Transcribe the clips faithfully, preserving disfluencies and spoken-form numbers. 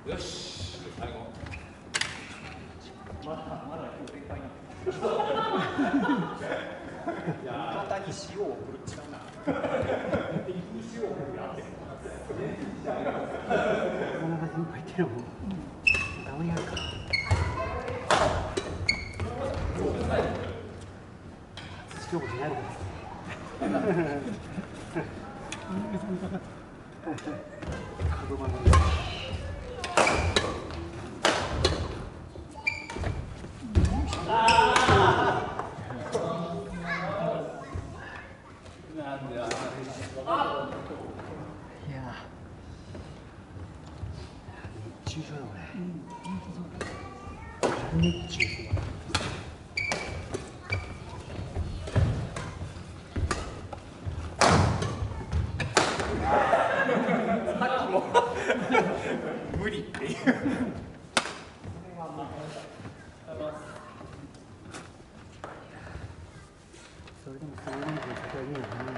よし、最後。 まだまだ今日展開な。 いや、 肩に塩を振る違うな。手に塩を振るやって。 お腹心配ってのもダメやるか。初勝負になるですね。角番の。いや熱中症だこれ。軽熱中症。 さっきも無理っていう。 それでもその人数先はいいのかな。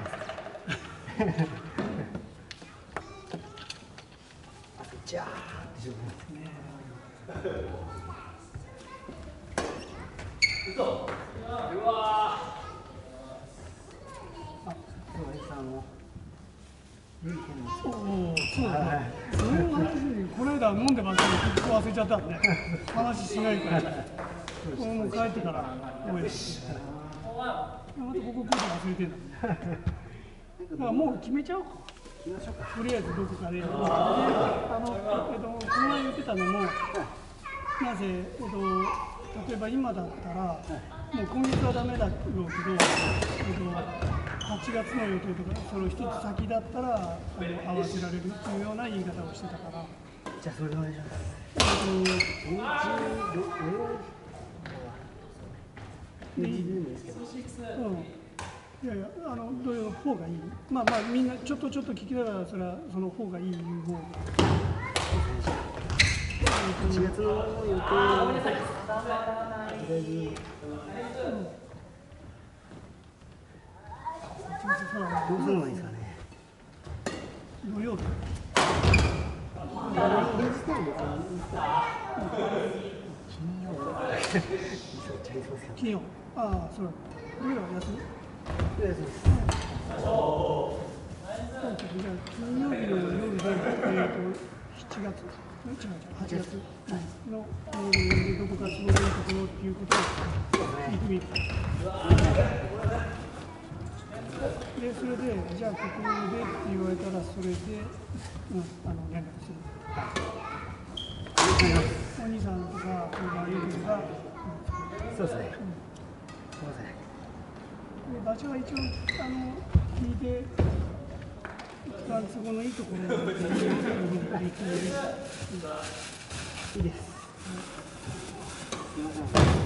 あとジャーってしょうね。 嘘。うわー。 あ、そうです。あの。いい件です。 おお、そうだね。その話、この間飲んでばっかり結構忘れちゃったんで、話しないから。これもう帰ってから思い出して。またここ来ると忘れてんだ。だからもう決めちゃおうか。 決めましょうか。 とりあえずどこかで。で、あの、えっと、この前言ってたのも、なぜ、えっと、例えば今だったら、もう今月はダメだろうけど、えっと、はちがつの予定とか、その一つ先だったら、あの合わせられるっていうような言い方をしてたから。 じゃあそれでお願いします。 えっと、 にじゅうろく、にじゅうにですけど。 うん。いやいや、あの、どういう方がいい。まあまあ、みんなちょっとちょっと聞きながら、それはその方がいいいう方が。 はちがつの予定。とりあえず。どうするのがいいですかね。 土曜日。金曜。ああ、そう。土曜は休み。 とりあえずです。 じゃあ金曜日の夜で、えっとしちがつ、違う違うはちがつのどこか過ごせるところっていうことを聞いてみる。でそれでじゃあここでって言われたらそれで、うん、あの連絡する。お兄さんとかそれがよければ、 そうですね。すみません。 で場所は一応あの聞いて一番都合のいいところで決める。 いいです。すみません。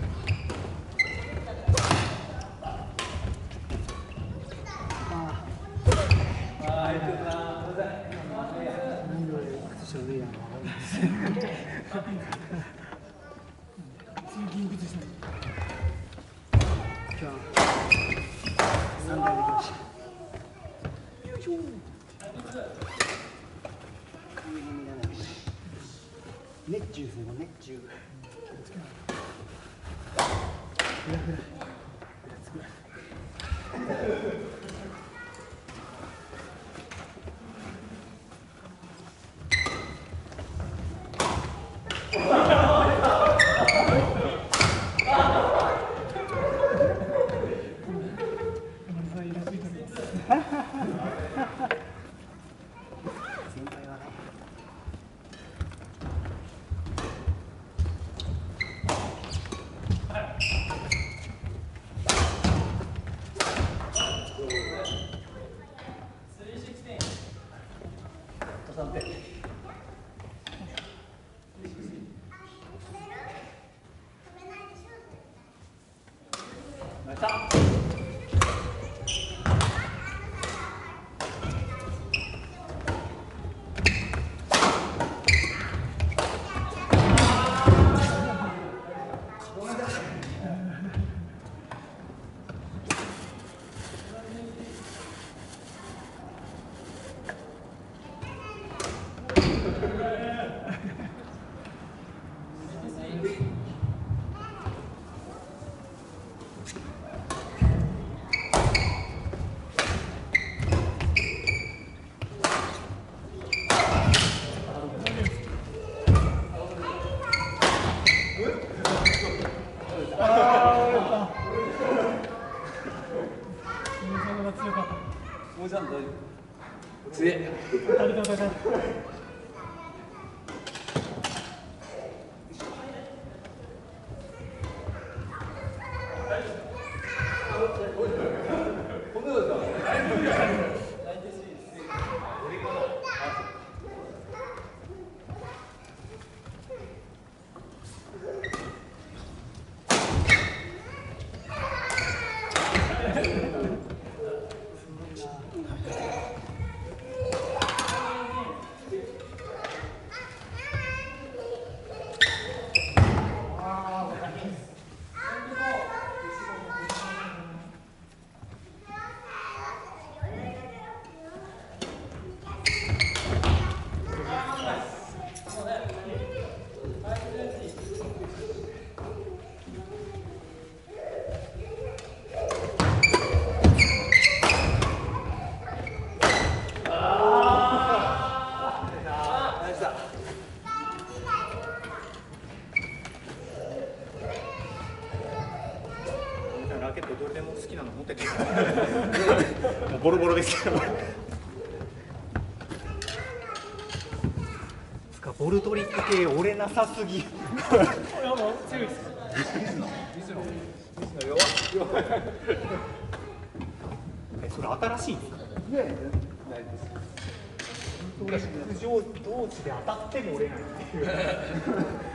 熱中ですね、熱中。 ラケットどれでも好きなの持っててもうボロボロですけどつかボルトリック系折れなさすぎ。 いやもう強いです。 え、それ新しいんですか？ いやいや、ないです。 陸上同士で当たっても折れないっていう。